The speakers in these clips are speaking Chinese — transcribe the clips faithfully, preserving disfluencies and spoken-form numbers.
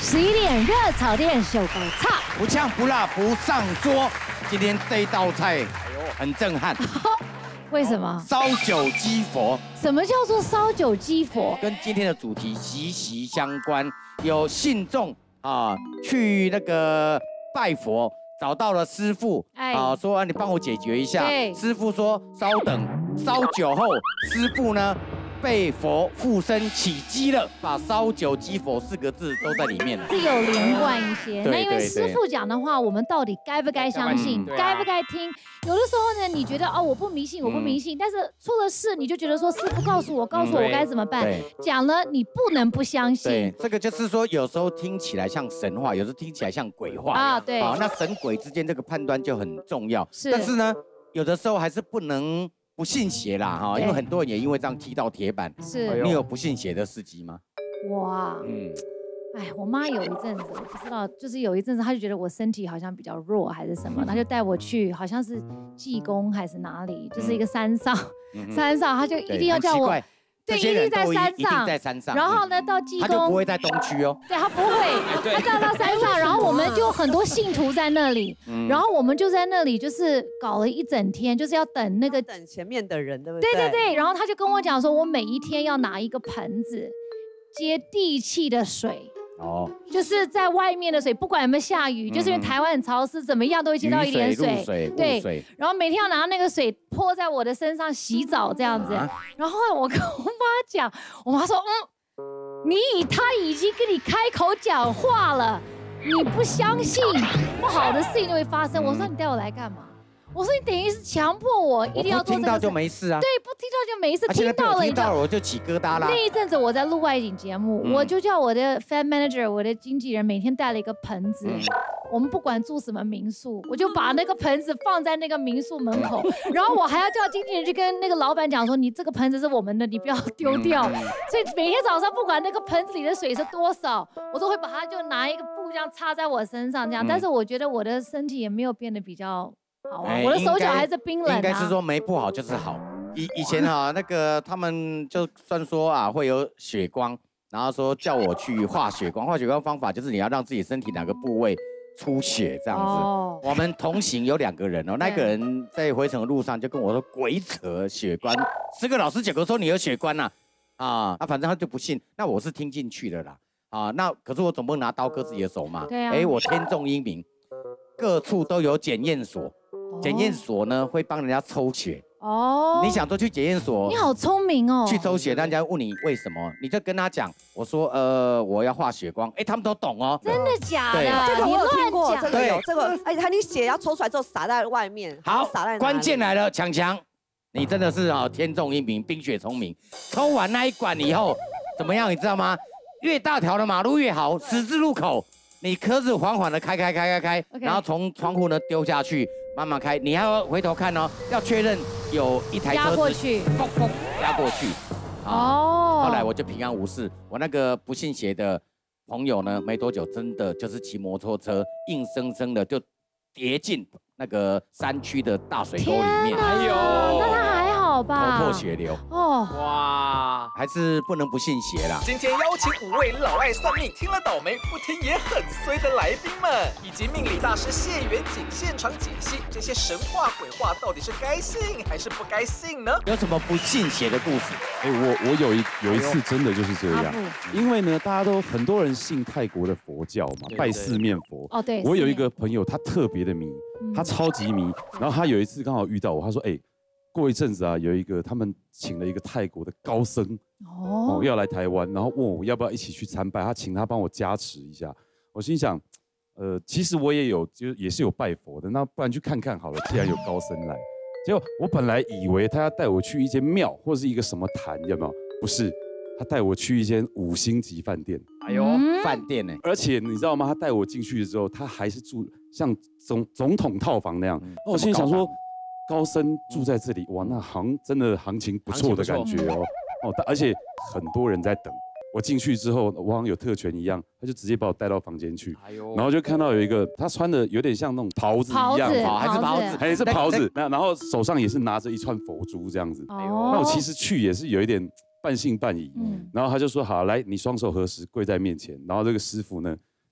十一点热炒店秀狗菜， 不呛不辣不上桌。今天这一道菜很震撼， 为什么？ 烧酒鸡佛。 什么叫做烧酒鸡佛？ 跟今天的主题息息相关。有信众啊去那个拜佛，找到了师傅，哎、啊说啊你帮我解决一下。师傅说稍等，烧酒后，师傅呢？ 被佛附身起鸡了，把烧酒鸡佛四个字都在里面了， 是有连贯一些。那因为师傅讲的话，我们到底该不该相信，该不该听？有的时候呢，你觉得哦我不迷信，我不迷信，但是出了事你就觉得说师傅告诉我，告诉我该怎么办。讲了你不能不相信。 对，这个就是说有时候听起来像神话，有时候听起来像鬼话啊。对。 啊，那神鬼之间这个判断就很重要。 是。 但是呢，有的时候还是不能。 不信邪啦哈，因为很多人也因为这样踢到铁板。 是， 你有不信邪的事迹吗？ 哇，嗯，哎，我妈有一阵子，我不知道，就是有一阵子，她就觉得我身体好像比较弱还是什么，她就带我去，好像是济公还是哪里，就是一个山上，山上，她就一定要叫我。 对，一定在山上， 在山上。 然后呢，到济公， 他就不会在东区哦。 对，他不会，他到到山上，然后我们就很多信徒在那里，然后我们就在那里，就是搞了一整天，就是要等那个等前面的人，对不对？ 对对对。然后他就跟我讲说，我每一天要拿一个盆子接地气的水。 哦，就是在外面的水，不管有没有下雨，嗯、就是因为台湾很潮湿，怎么样都会接到一点水。 水对，然后每天要拿那个水泼在我的身上洗澡这样子。啊、然后后来我跟我妈讲，我妈说，嗯，你他已经跟你开口讲话了，你不相信，不好的事情就会发生。我说你带我来干嘛？ 我说你等于是强迫我一定要做这个， 听到就没事啊。 对，不听到就没事，听到了， 听到了我就起疙瘩啦。 那一阵子我在录外景节目，嗯、我就叫我的 fan manager， 我的经纪人每天带了一个盆子。嗯、我们不管住什么民宿，我就把那个盆子放在那个民宿门口，然后我还要叫经纪人去跟那个老板讲说，你这个盆子是我们的，你不要丢掉。嗯、所以每天早上不管那个盆子里的水是多少，我都会把它就拿一个布这样插在我身上这样。嗯、但是我觉得我的身体也没有变得比较。 好啊，我的手脚还是冰冷啊。 应该是说没不好就是好。以以前啊，那个他们就算说啊会有血光，然后说叫我去画血光。画血光方法就是你要让自己身体哪个部位出血这样子。哦、我们同行有两个人哦，那个人在回程的路上就跟我说鬼扯血光，十个老师九个说你有血光呐，啊啊，反正他就不信。那我是听进去的啦，啊，那可是我总不能拿刀割自己的手嘛。 对啊。 哎，我天纵英明，各处都有检验所。 检验所呢会帮人家抽血哦，你想说去检验所？ 你好聪明哦！ 去抽血，人家问你为什么，你就跟他讲，我说呃我要画血光，哎他们都懂哦。 真的假的？ 这个我有听过，这个有这个，而且他你血要抽出来之后洒在外面， 好， 洒在关键来了，强强，你真的是啊天纵英明，冰雪聪明。抽完那一管以后怎么样？你知道吗？越大条的马路越好，十字路口。 你车子缓缓的开开开开开， okay. 然后从窗户呢丢下去，慢慢开，你还要回头看哦，要确认有一台车子压过去， 砰砰压过去。哦。后来我就平安无事。我那个不信邪的朋友呢，没多久真的就是骑摩托车，硬生生的就跌进那个山区的大水沟里面。 哎呦，那他还好吧？ 头破血流。哦。哇，还是不能不信邪啦。 今天邀请五位老爱算命、听了倒霉、不听也很衰的来宾们，以及命理大师谢元景现场解析这些神话鬼话到底是该信还是不该信呢？ 有什么不信邪的故事？ 哎，我我有一有一次真的就是这样，因为呢，大家都很多人信泰国的佛教嘛，拜四面佛。 哦，对。 我有一个朋友，他特别的迷，他超级迷。然后他有一次刚好遇到我，他说：“哎，过一阵子啊，有一个他们请了一个泰国的高僧哦要来台湾，然后问我要不要一起去参拜，他请他帮我加持一下。”我心想，呃，其实我也有，就也是有拜佛的，那不然去看看好了。既然有高僧来，结果我本来以为他要带我去一间庙或是一个什么坛，有没有？不是，他带我去一间五星级饭店。 哎呦，饭店呢？ 而且你知道吗？他带我进去之后，他还是住像总总统套房那样。嗯、我心里想说，高僧住在这里，哇，那行真的行情不错的感觉哦。哦，而且很多人在等。我进去之后，我好像有特权一样，他就直接把我带到房间去，哎、然后就看到有一个他穿的有点像那种袍子一样， 还是袍子， 还是袍子，那然后手上也是拿着一串佛珠这样子。哦、那我其实去也是有一点半信半疑，嗯、然后他就说好，来，你双手合十跪在面前，然后这个师傅呢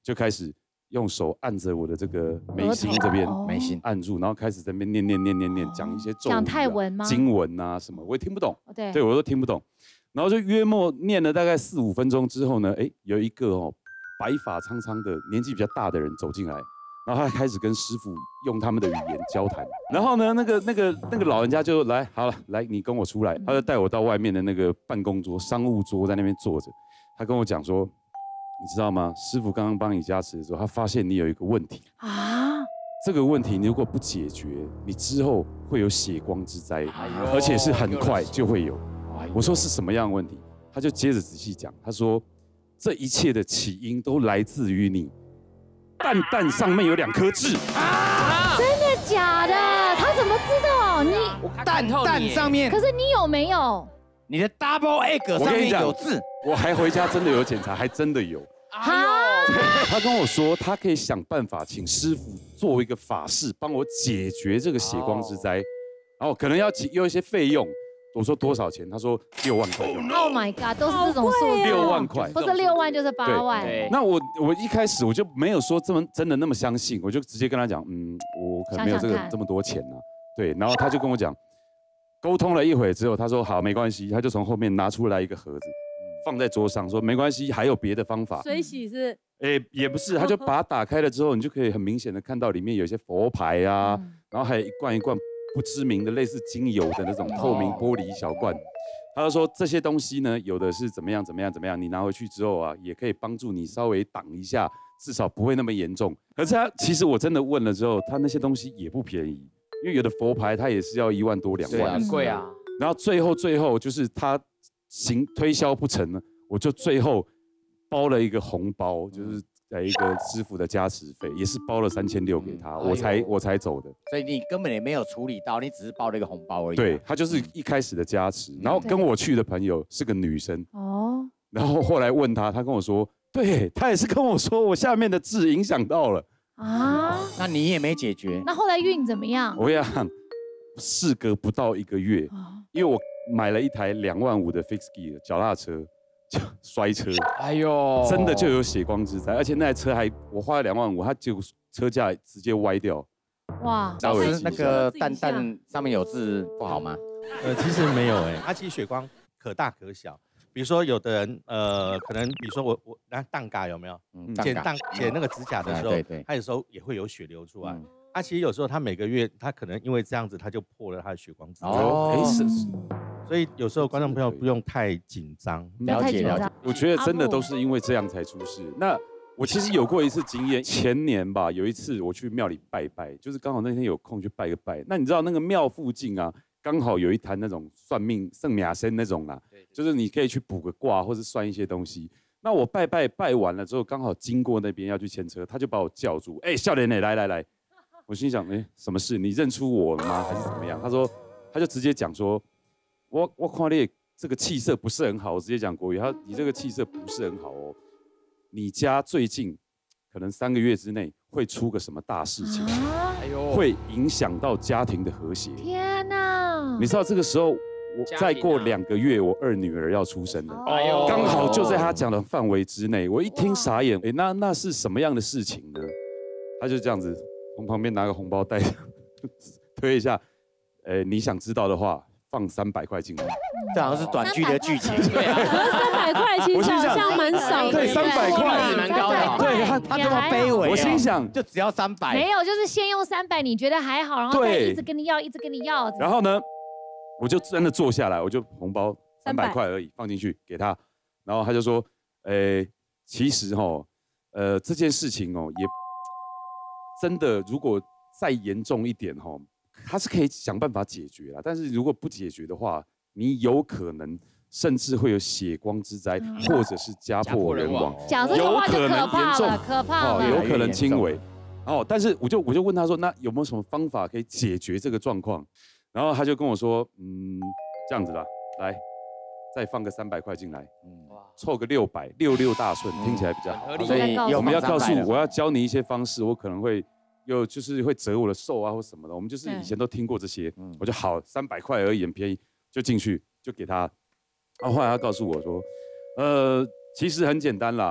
就开始用手按着我的这个眉心这边， 眉心按住，然后开始在那边念念念念念，讲一些咒语、 讲泰文吗？ 经文啊什么，我也听不懂， 对， 对我都听不懂。然后就约莫念了大概四五分钟之后呢，哎，有一个哦白发苍苍的年纪比较大的人走进来。然后他开始跟师傅用他们的语言交谈，然后呢，那个那个那个老人家就来，好了，来你跟我出来，他就带我到外面的那个办公桌、商务桌，在那边坐着。他跟我讲说，你知道吗？师傅刚刚帮你加持的时候，他发现你有一个问题啊，这个问题你如果不解决，你之后会有血光之灾，而且是很快就会有。我说是什么样的问题？他就接着仔细讲，他说这一切的起因都来自于你。蛋蛋上面有两颗痣啊！真的假的？他怎么知道你蛋蛋上面？ 可是你有没有？ 你的 double egg 上面有痣。 我还回家真的有检查，还真的有。 啊！ 他跟我说，他可以想办法请师傅做一个法事，帮我解决这个血光之灾，然后可能要用一些费用。我说多少钱？他说六万块。 Oh my god， 都是这种数字。 六万块， 不是六万就是八万。 那我我一开始我就没有说这么真的那么相信，我就直接跟他讲，嗯，我可能没有这个这么多钱啊。对，然后他就跟我讲，沟通了一会之后，他说好，没关系，他就从后面拿出来一个盒子，放在桌上，说没关系，还有别的方法。 水洗是？ 哎，也不是，他就把它打开了之后，你就可以很明显的看到里面有一些佛牌啊，嗯、然后还有一罐一罐。不知名的类似精油的那种透明玻璃小罐，他就说这些东西呢，有的是怎么样怎么样怎么样，你拿回去之后啊，也可以帮助你稍微挡一下，至少不会那么严重。可是他其实我真的问了之后，他那些东西也不便宜，因为有的佛牌它也是要一万多两万， 很贵啊。 然后最后最后就是他行推销不成了，我就最后包了一个红包，就是。在一个师傅的加持费，也是包了三千六给他，我才我才走的。 所以你根本也没有处理到，你只是包了一个红包而已。 对，他就是一开始的加持，然后跟我去的朋友是个女生哦，然后后来问他，他跟我说，对他也是跟我说，我下面的痣影响到了啊，那你也没解决。 那后来运怎么样？ 我跟你讲，事隔不到一个月，因为我买了一台两万五的 fixed gear 脚踏车。就摔车，哎呦，真的就有血光之灾，而且那台车还我花了两万五，它就车架直接歪掉。 哇，老师那个蛋蛋上面有痣不好吗？ 呃，其实没有哎，它其实血光可大可小。比如说有的人呃，可能比如说我我那蛋嘎有没有？嗯，剪蛋剪那个指甲的时候，对对，它有时候也会有血流出来。它其实有时候它每个月它可能因为这样子，它就破了它的血光之灾。哦，是。所以有时候观众朋友不用太紧张， 了解了解。 我觉得真的都是因为这样才出事。那我其实有过一次经验，前年吧，有一次我去庙里拜拜，就是刚好那天有空去拜个拜。那你知道那个庙附近啊，刚好有一摊那种算命圣雅仙那种啦，就是你可以去卜个卦或是算一些东西。那我拜拜拜完了之后，刚好经过那边要去牵车，他就把我叫住，哎、欸，少年呢，来来来。我心想，哎、欸，什么事？你认出我了吗？还是怎么样？他说，他就直接讲说。我我看你这个气色不是很好，我直接讲国语。他你这个气色不是很好哦，你家最近可能三个月之内会出个什么大事情，啊、会影响到家庭的和谐。 天哪！ 你知道这个时候，我再过两个月，我二女儿要出生了，哎呦，刚好就在他讲的范围之内。我一听傻眼，哎，那那是什么样的事情呢？他就这样子从旁边拿个红包袋推一下，呃，你想知道的话。放三百块进来， 这好像是短剧的剧情。 对啊，三百块其实好像蛮少的。 对，三百块蛮高的。 对，他他这么卑微， 我心想就只要三百。 没有，就是先用三百，你觉得还好，然后再一直跟你要，一直跟你要。 然后呢，我就真的坐下来，我就红包三百块而已放进去给他，然后他就说，诶，其实哈，呃，这件事情哦，也真的如果再严重一点哈。他是可以想办法解决啦，但是如果不解决的话，你有可能甚至会有血光之灾，嗯、或者是家破人亡， 讲这句话就可怕了，可怕了， 有可能轻微。哦，但是我就我就问他说，那有没有什么方法可以解决这个状况？然后他就跟我说，嗯，这样子啦，来，再放个三百块进来，嗯，凑个六百，六六大顺，嗯、听起来比较好。 所以我们要告诉我要教你一些方式，我可能会。又就是会折我的寿啊或什么的，我们就是以前都听过这些，嗯、我就好三百块而已，很便宜，就进去就给他。然后后来他告诉我说，呃，其实很简单啦，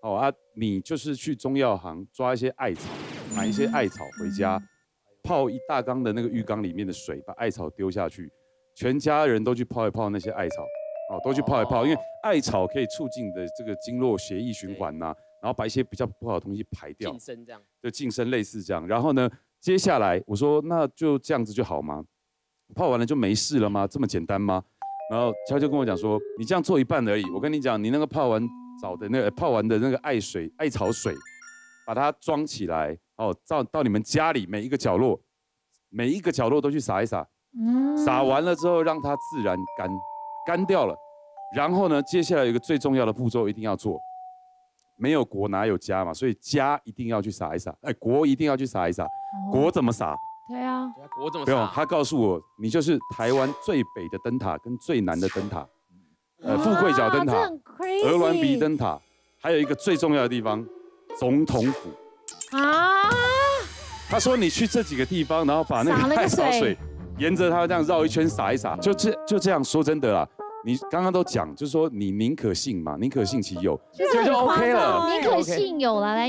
好啊，你就是去中药行抓一些艾草，买一些艾草回家，泡一大缸的那个浴缸里面的水，把艾草丢下去，全家人都去泡一泡那些艾草，哦，都去泡一泡，因为艾草可以促进的这个经络血液循环呐，然后把一些比较不好的东西排掉， 晋升这样， 就晋升类似这样。然后呢，接下来我说那就这样子就好吗？泡完了就没事了吗？这么简单吗？然后他就跟我讲说，你这样做一半而已。我跟你讲，你那个泡完澡的那个泡完的那个艾水、艾草水，把它装起来，哦，到到你们家里每一个角落，每一个角落都去撒一撒。嗯。撒完了之后，让它自然干，干掉了。然后呢，接下来有一个最重要的步骤一定要做，没有国哪有家嘛，所以家一定要去撒一撒，哎，国一定要去撒一撒。国怎么撒？ 对啊， 国怎么？ 不用，他告诉我，你就是台湾最北的灯塔跟最南的灯塔，呃，富贵角灯塔、鹅銮鼻灯塔，还有一个最重要的地方，总统府。啊！他说你去这几个地方，然后把那个艾草水沿着它这样绕一圈撒一撒，就这就这样。说真的啦，你刚刚都讲，就是说你宁可信嘛，宁可信其有，这就 OK 了， 宁可信有了来。